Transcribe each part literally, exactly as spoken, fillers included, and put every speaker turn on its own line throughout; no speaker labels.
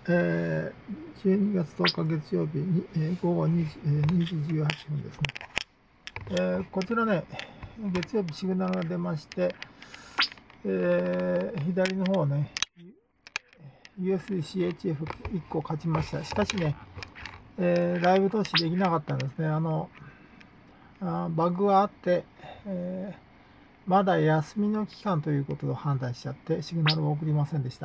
えー、じゅうにがつとおか月曜日に、えー、午後にじ、えー、にじじゅうはっぷんですね。えー、こちらね、月曜日シグナルが出まして、えー、左の方ね、ユーエスディーシーエイチエフいっこ勝ちました。しかしね、えー、ライブ投資できなかったんですね。あの、あバグがあって、えー、まだ休みの期間ということを判断しちゃって、シグナルを送りませんでした。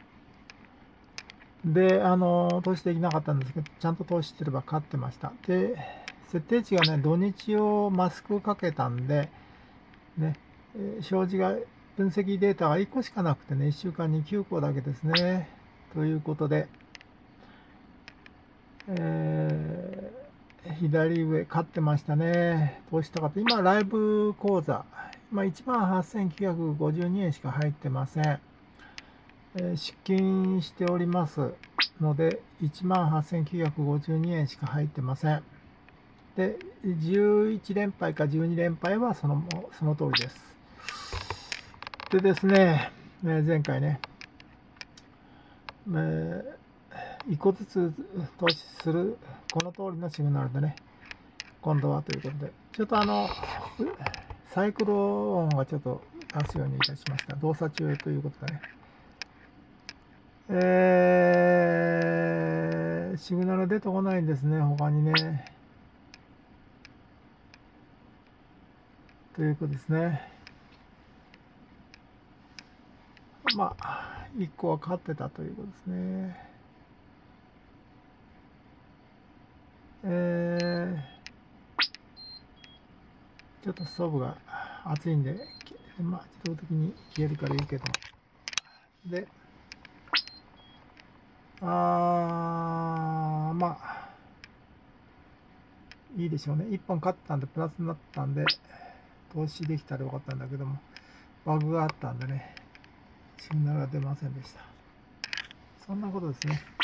で、あの、投資できなかったんですけど、ちゃんと投資してれば勝ってました。で、設定値がね、土日をマスクかけたんで、ね、えー表示が、分析データがいっこしかなくてね、いっしゅうかんにきゅうこだけですね。ということで、えー左上、勝ってましたね。投資したかった。今、ライブ口座、今、いちまんはっせんきゅうひゃくごじゅうにえんしか入ってません。えー出金しておりますので、いちまんはっせんきゅうひゃくごじゅうにえんしか入ってません。で、じゅういち連敗かじゅうに連敗はそのその通りです。でですね、えー前回ね、えー、いっこずつ投資するこの通りのシグナルでね、今度はということで、ちょっとあの、サイクロ音がちょっと出すようにいたしました。動作中ということでね。えー、シグナル出てこないんですね、他にね。ということですね。まあ、いっこは勝ってたということですね。えー、ちょっとストーブが熱いんで、まあ、自動的に消えるからいいけど。で、あー、まあ、いいでしょうね。いっぽん勝ったんで、プラスになったんで、投資できたらよかったんだけども、バグがあったんでね、シグナルが出ませんでした。そんなことですね。